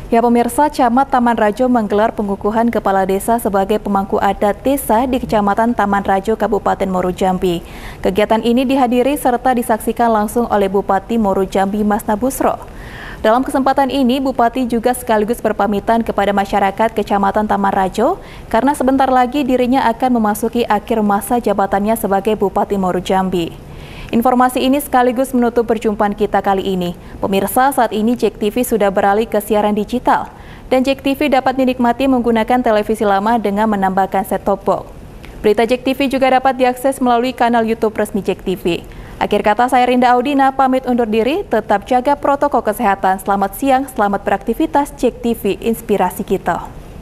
Ya pemirsa, Camat Taman Rajo menggelar pengukuhan kepala desa sebagai pemangku adat desa di Kecamatan Taman Rajo, Kabupaten Muaro Jambi. Kegiatan ini dihadiri serta disaksikan langsung oleh Bupati Muaro Jambi Masna Busro. Dalam kesempatan ini, Bupati juga sekaligus berpamitan kepada masyarakat Kecamatan Taman Rajo karena sebentar lagi dirinya akan memasuki akhir masa jabatannya sebagai Bupati Muaro Jambi. Informasi ini sekaligus menutup perjumpaan kita kali ini. Pemirsa, saat ini JEK TV sudah beralih ke siaran digital dan JEK TV dapat dinikmati menggunakan televisi lama dengan menambahkan set-top box. Berita JEK TV juga dapat diakses melalui kanal YouTube resmi JEK TV. Akhir kata, saya Rinda Audina pamit undur diri, tetap jaga protokol kesehatan. Selamat siang, selamat beraktivitas. JEK TV, inspirasi kita.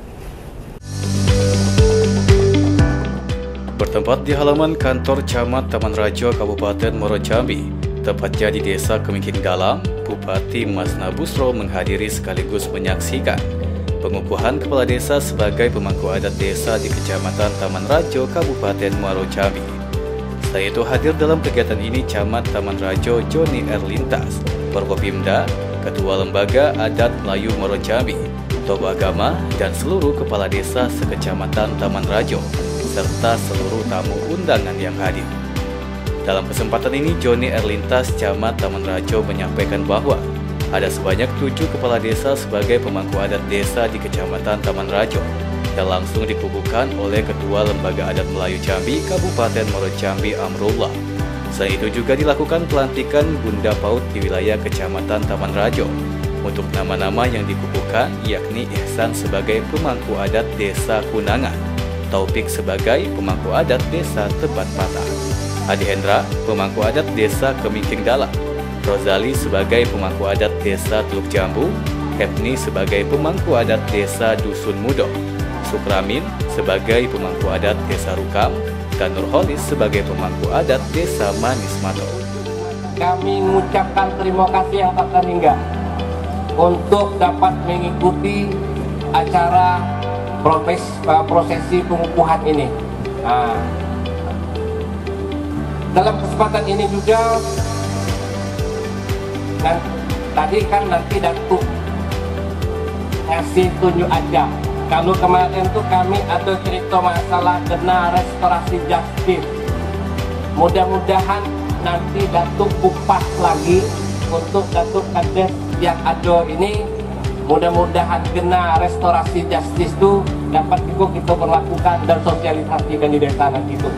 Bertempat di halaman kantor Camat Taman Rajo, Kabupaten Muaro Jambi, tepatnya di Desa Kemingking Dalam, Bupati Masna Busro menghadiri sekaligus menyaksikan pengukuhan kepala desa sebagai pemangku adat desa di Kecamatan Taman Rajo, Kabupaten Muaro Jambi. Selain itu hadir dalam kegiatan ini Camat Taman Rajo Joni Erlintas, Forkopimda, Ketua Lembaga Adat Melayu Muaro Jambi, tokoh agama, dan seluruh kepala desa sekecamatan Taman Rajo, serta seluruh tamu undangan yang hadir. Dalam kesempatan ini, Joni Erlintas, Camat Taman Rajo, menyampaikan bahwa ada sebanyak 7 kepala desa sebagai pemangku adat desa di Kecamatan Taman Rajo yang langsung dikukuhkan oleh Ketua Lembaga Adat Melayu Jambi, Kabupaten Muaro Jambi Amrullah. Selain itu juga dilakukan pelantikan Bunda Paut di wilayah Kecamatan Taman Rajo. Untuk nama-nama yang dikukuhkan yakni Ihsan sebagai pemangku adat desa Kunangan, Taufik sebagai pemangku adat desa Tebat Mata, Adi Hendra pemangku adat desa Kemingking Dalam, Rozali sebagai pemangku adat desa Teluk Jambu, Hepni sebagai pemangku adat desa Dusun Mudo, Sukramin sebagai pemangku adat desa Rukam, dan Nurholis sebagai pemangku adat desa Manis Mato. Kami mengucapkan terima kasih yang tak terhingga untuk dapat mengikuti acara prosesi pengukuhan ini. Dalam kesempatan ini juga tadi kan nanti Datuk ngasih tunjuk aja. Kalau kemarin tuh kami ada cerita masalah kena restorasi justice. Mudah-mudahan nanti Datuk kupas lagi untuk Datuk Kades yang ada ini. Mudah-mudahan kena restorasi justice itu dapat juga kita berlakukan dan sosialisasikan di desa nanti itu.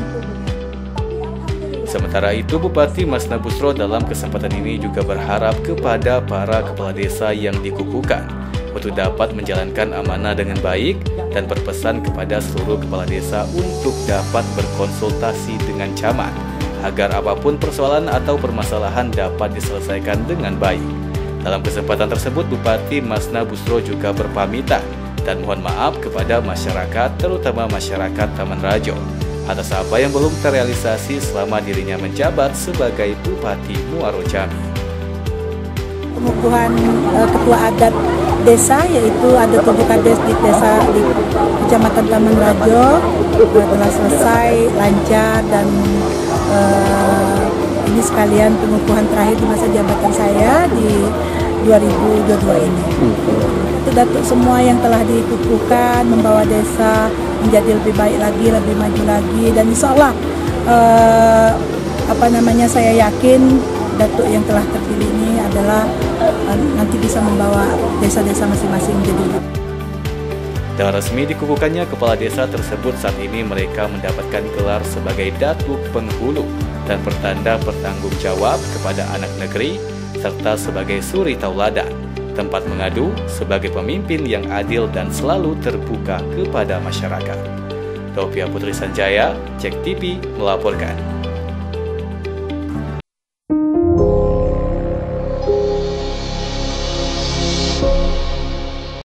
Sementara itu, Bupati Masna Busro dalam kesempatan ini juga berharap kepada para kepala desa yang dikukuhkan untuk dapat menjalankan amanah dengan baik dan berpesan kepada seluruh kepala desa untuk dapat berkonsultasi dengan camat agar apapun persoalan atau permasalahan dapat diselesaikan dengan baik. Dalam kesempatan tersebut, Bupati Masna Busro juga berpamitan dan mohon maaf kepada masyarakat, terutama masyarakat Taman Rajo, atas apa yang belum terrealisasi selama dirinya menjabat sebagai Bupati Muaro Jambi. Pengukuhan ketua adat desa, yaitu ada 7 kades di desa di Kecamatan Taman Rajo telah selesai lancar, dan ini sekalian pengukuhan terakhir di masa jabatan saya di 2022 ini. Itu Datuk semua yang telah dikukuhkan membawa desa menjadi lebih baik lagi, lebih maju lagi, dan insya Allah saya yakin Datuk yang telah terpilih ini adalah nanti bisa membawa desa-desa masing-masing menjadi lebih. Dengan resmi dikukuhkannya kepala desa tersebut, saat ini mereka mendapatkan gelar sebagai Datuk Penghulu dan pertanda bertanggung jawab kepada anak negeri, serta sebagai suri tauladan, tempat mengadu, sebagai pemimpin yang adil dan selalu terbuka kepada masyarakat. Taufia Putri Sanjaya, JEK TV melaporkan.